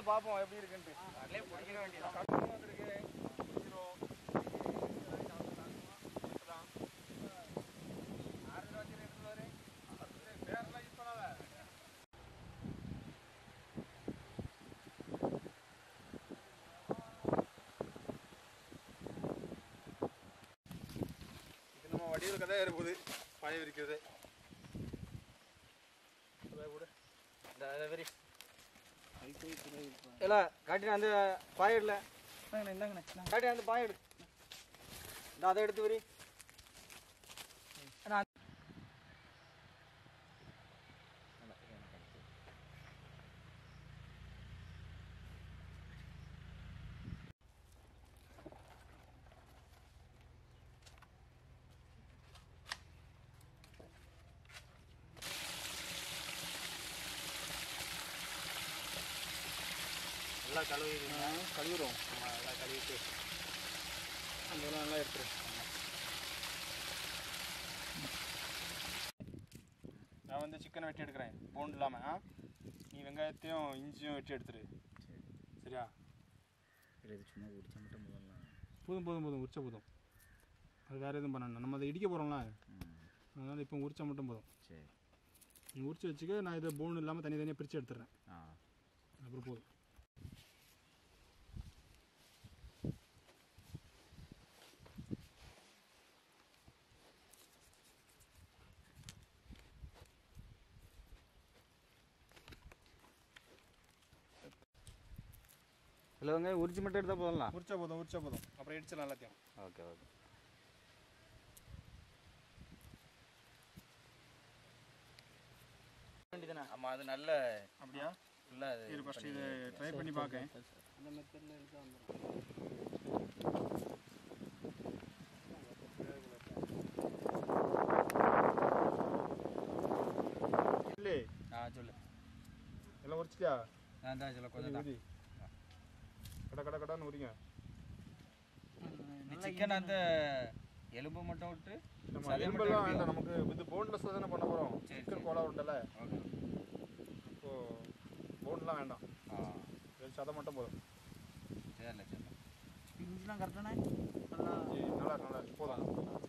போது பார்ப்போம் எப்படி இருக்குன்ட்டு. அதிலே பிடிக்கிற வேண்டியதான். கட்டணும் வந்திருக்கு. வடிவில் கதை ஏறும்போது பாய விரிக்கிறது இல்லை காட்டின அந்த பாயிடல இந்தாங்கண்ணே காட்டின அந்த பாயிடு இந்த அதை எடுத்து வரி நல்லா கழுவிடும் நல்லா கழுவிட்டு அதெல்லாம் நல்லா எடுத்துரு. நான் வந்து சிக்கனை வெட்டி எடுக்கிறேன் போன் இல்லாமல். நீ வெங்காயத்தையும் இஞ்சியும் வெட்டி எடுத்துரு. சரியா? இது சும்மா உரிச்சா மட்டும் போதும் போதும் போதும் உரிச்சா போதும். அது வேறு எதுவும் பண்ணணும். நம்ம அதை இடிக்க போகிறோம்ல, அதனால் இப்போ உரிச்சா மட்டும் போதும். சரி, நீ உரிச்சு வச்சுக்க. நான் இதை போன் இல்லாமல் தனியாக பிரித்து எடுத்துடுறேன். அப்புறம் போதும். இல்லை வெங்காயம் உரிச்சு மட்டும் எடுத்தால் போதும்லாம். உரிச்சா போதும் அப்புறம் இடிச்சிடலாம் எல்லாத்தையும். Okay okay. ஆமாம், அது நல்ல அப்படியா? இல்லை, இது ஃபஸ்ட்டு இதை ட்ரை பண்ணி பார்க்கேன். அந்த மெத்தடில் எடுத்து வந்துடும். இல்லை சொல்லு. எல்லாம் உரிச்சிட்டியா? நான் தான் சொல்ல கொஞ்சம் கடான்னு உரிங்க. சிக்கன் அந்த எலும்பு மட்டும் விட்டு எலும்பெல்லாம் வேண்டாம் நமக்கு. இது போன்லெஸ் தானே பண்ண போகிறோம். சிக்கன் கோலா உண்டல, இப்போ போன்லாம் வேண்டாம். சதை மட்டும் போதும். சரிண்ணே சரி. இஞ்சிலாம் கரெக்டானே நல்லா போதும்.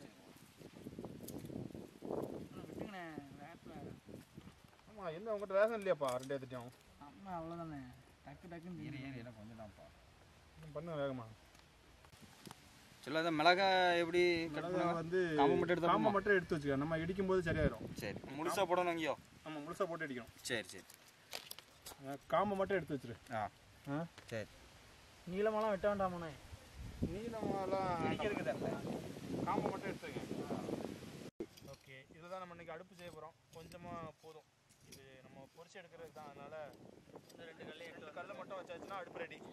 விட்டுங்கண்ணே வேப்பில். ஆமாம், என்ன உங்கள்கிட்ட ரேஷன் இல்லையாப்பா? ரெண்டு எடுத்துட்டோம். ஆமாம், அவ்வளோதானே. டக்குன்னு ஏறி எல்லாம் கொஞ்சம் தான்ப்பா பண்ணுங்க வேகமா. சொல்லாத மிளகாய் எப்படி வந்து காம்பை மட்டும் எடுத்து வச்சுக்க. நம்ம இடிக்கும் போது சரியாயிரும். சரி, முழுசாக போடணும் அங்கேயோ? ஆமாம், முழுசாக போட்டு இடிக்கணும். சரி காம்பை மட்டும் எடுத்து வச்சிரு. சரி. நீளமெல்லாம் வெட்ட வேண்டாமாண்ணே? நீளமெல்லாம் இடிக்கிறதுக்கு தரல, காம்பை மட்டும் எடுத்துங்க. ஓகே, இதில் தான் நம்ம இன்றைக்கி அடுப்பு செய்ய போகிறோம். கொஞ்சமாக போதும். இது நம்ம பொரிச்சு எடுக்கிறது தான். அதனால் ரெண்டு கல்லை மட்டும் வச்சாச்சுன்னா அடுப்பு ரெடி.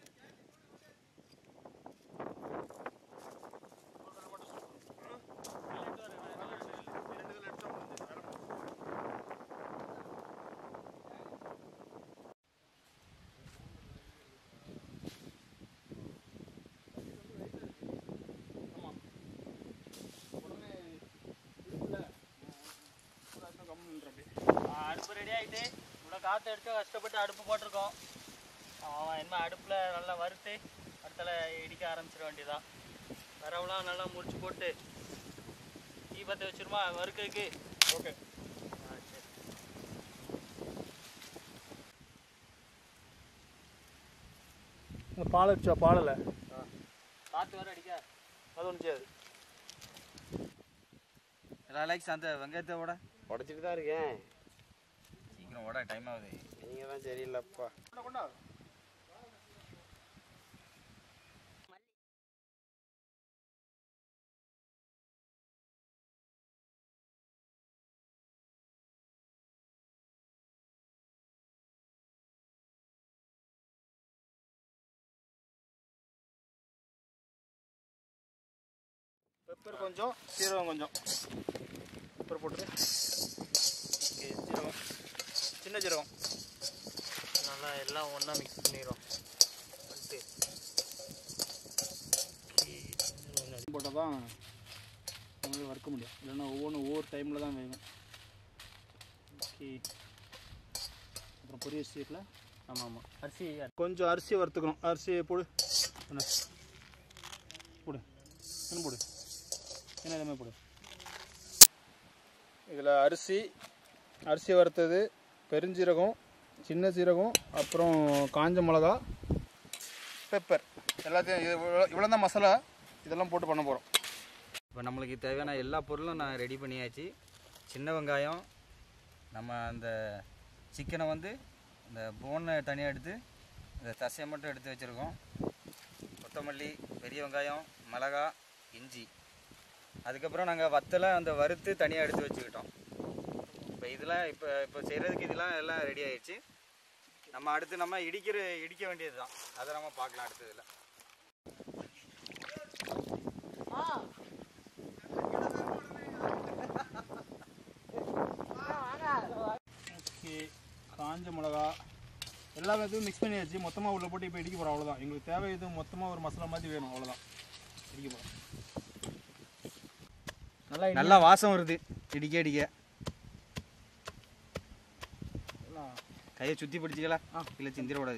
அடுப்பு ரெடி ஆகிட்டு இவ்வளோ காற்று எடுத்து கஷ்டப்பட்டு அடுப்பு போட்டிருக்கோம். அவன் என்ன அடுப்பில் நல்லா வறுத்து அடுத்தால இடிக்க ஆரம்பிச்சிட வேண்டியதான். வரவெல்லாம் நல்லா முடிச்சு போட்டு தீ பற்ற வச்சிருமா வறுக்கிறதுக்கு. ஓகே, சரி. பால் அடிச்சா பாலில் காற்று வர அடிக்க அது ஒன்று செய்யாது. அலெக்ஸ் அந்த வெங்காயத்தை விட உடச்சிட்டு தான் இருக்கேன். சீக்கிரம் ஓட டைம் ஆகுது. நீங்கள் தான் சரியில்லைப்பா. கொண்டா பெப்பர் கொஞ்சம், சீரகம் கொஞ்சம். பெப்பர் போட்டு ஓகே, சீரகம், சின்ன சீரகம் நல்லா எல்லாம் ஒன்றா மிக்ஸ் பண்ணிடுறோம். போட்டால் தான் நம்மளால் வறுக்க முடியும். இல்லைன்னா ஒவ்வொரு டைமில் தான் வேகும். ஓகே, அப்புறம் பொரிய ஸ்டேட்டில் ஆமாம் ஆமாம் அரிசி கொஞ்சம் அரிசி வறுத்துக்கணும். அரிசி போடு என்ன போடு என்ன போடு என்ன எல்லாமே போடு. இதில் அரிசி வறுத்தது, பெருஞ்சீரகம், சின்ன சீரகம், அப்புறம் காஞ்ச மிளகா, பெப்பர் எல்லாத்தையும் இவ்வளோ தான் மசாலா. இதெல்லாம் போட்டு பண்ண போகிறோம். இப்போ நம்மளுக்கு தேவையான எல்லா பொருளும் நான் ரெடி பண்ணியாச்சு. சின்ன வெங்காயம், நம்ம அந்த சிக்கனை வந்து இந்த போனை தனியாக எடுத்து இந்த தசையை மட்டும் எடுத்து வச்சுருக்கோம். கொத்தமல்லி, பெரிய வெங்காயம், மிளகா, இஞ்சி, அதுக்கப்புறம் நாங்கள் வத்தலை அந்த வறுத்து தனியாக எடுத்து வச்சுக்கிட்டோம். இப்போ இதெல்லாம் இப்போ செய்கிறதுக்கு இதெல்லாம் எல்லாம் ரெடி ஆகிடுச்சு. நம்ம அடுத்து நம்ம இடிக்க வேண்டியது தான். அதை நம்ம பார்க்கலாம் அடுத்ததில். ஓகே, காஞ்ச மிளகா எல்லாமே எதுவும் மிக்ஸ் பண்ணியாச்சு. மொத்தமாக உள்ள போட்டு இப்போ இடிக்க போகிறோம். அவ்வளோதான். எங்களுக்கு தேவை இது மொத்தமாக ஒரு மசாலா மாதிரி வேணும். அவ்வளோதான், இடிக்க போகிறோம். நல்லா வாசம் வருது இடிக்க. கையை சுற்றி பிடிச்சிக்கலாம், இல்லை சிந்திரக்கூடாது.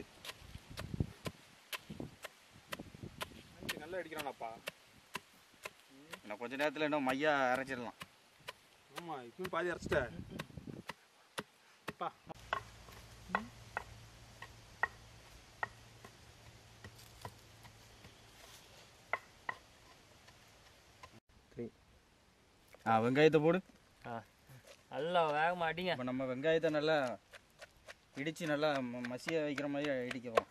நல்லா அடிக்கிறானப்பா. இன்னும் கொஞ்ச நேரத்தில் இன்னும் மையா அரைச்சிடலாம். ஆமாம், இப்பயும் பாதி அரைச்சிட்டேன். வெங்காயத்தை போடு. நல்லா வேக மாட்டீங்க. இப்போ நம்ம வெங்காயத்தை நல்லா இடித்து நல்லா மசிய வைக்கிற மாதிரி இடிக்கிறோம்.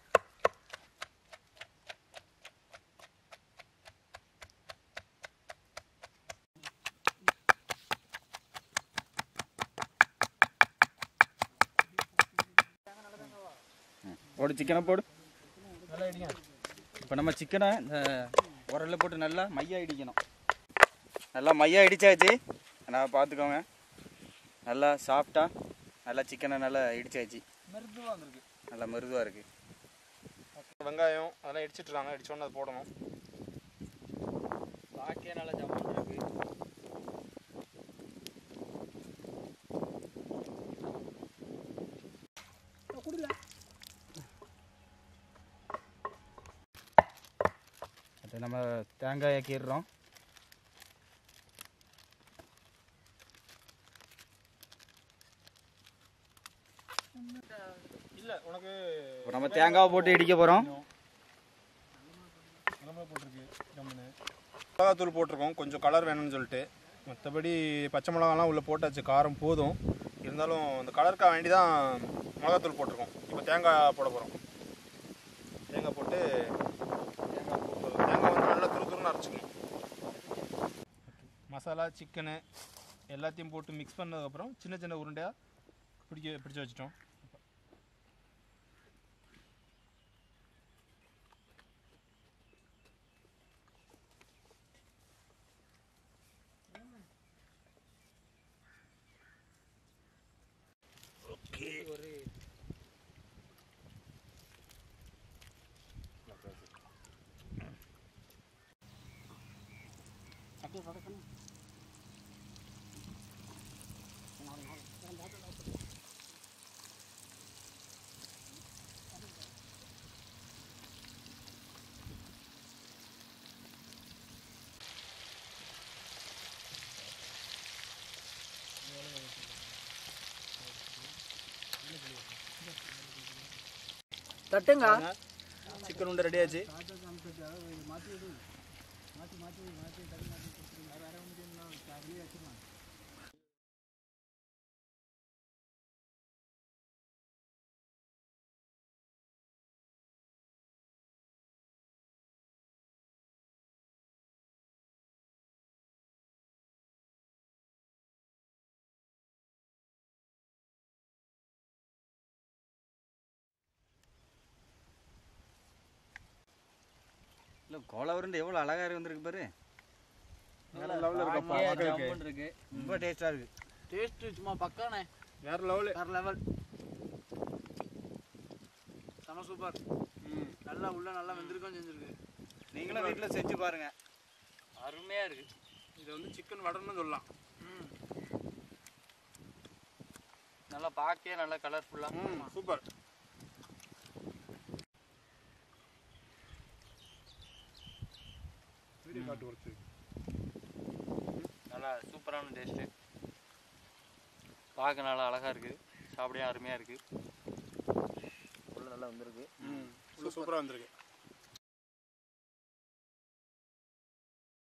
போடு, சிக்கனை போடு. நல்லா இடிங்க. இப்போ நம்ம சிக்கனை இந்த உரலில் போட்டு நல்லா மையா இடிக்கணும். நல்லா மையா இடித்தாச்சு. நான் பார்த்துக்கோங்க, நல்லா சாஃப்டாக நல்லா சிக்கனை நல்லா இடித்தாச்சு. மெருதுவாக வந்துருக்கு, நல்லா மிருதுவாக இருக்குது. வெங்காயம் அதெல்லாம் இடிச்சிட்ருக்காங்க. இடிச்சோன்னு அது போடணும். பாக்கே நல்லா ஜம்முன்னு இருக்கு. அது நம்ம தேங்காயை கீறுறோம். இல்லை உனக்கு இப்போ நம்ம தேங்காவை போட்டு இடிக்க போகிறோம். போட்டிருக்கு ஜம்முன்னு. மிளகாத்தூள் போட்டிருக்கோம் கொஞ்சம் கலர் வேணும்னு சொல்லிட்டு. மற்றபடி பச்சை மிளகாலாம் உள்ளே போட்டாச்சு, காரம் போதும். இருந்தாலும் அந்த கலருக்காக வேண்டி தான் மிளகாத்தூள் போட்டிருக்கோம். இப்போ தேங்காய் போட போகிறோம். தேங்காய் போட்டு தேங்காய் வந்து நல்லா துருன்னு அரைச்சிக்கணும். மசாலா, சிக்கனு எல்லாத்தையும் போட்டு மிக்ஸ் பண்ணதுக்கப்புறம் சின்ன சின்ன உருண்டையாக பிடிச்சி வச்சிட்டோம். தட்டுங்க. சிக்கன் உண்டை ரெடி ஆச்சு. இல்லை கோலா உருண்டை எவ்வளோ அழகாக வந்துருக்கு பாரு. வேற லெவலில் இருக்கப்பா, ஜம்முன்னு இருக்கு. ரொம்ப டேஸ்ட்டாக இருக்குது. டேஸ்ட் சும்மா பக்கானே. வேற லெவலு. வேற லெவல். செம சூப்பர். நல்லா உள்ள நல்லா வெந்திருக்கும் செஞ்சிருக்கு. நீங்களும் வீட்டில் செஞ்சு பாருங்க, அருமையா இருக்கு. இது வந்து சிக்கன் வடன்னு சொல்லலாம். நல்லா பார்க்கவே நல்லா கலர்ஃபுல்லா. சூப்பர். சாப்பிட்டு குறைச்சி நல்லா சூப்பரான டேஸ்ட்டு, பார்க்க நல்லா அழகாக இருக்குது, சாப்பிடையும் அருமையாக இருக்குது. நல்லா வந்திருக்கு. சூப்பராக வந்திருக்கு.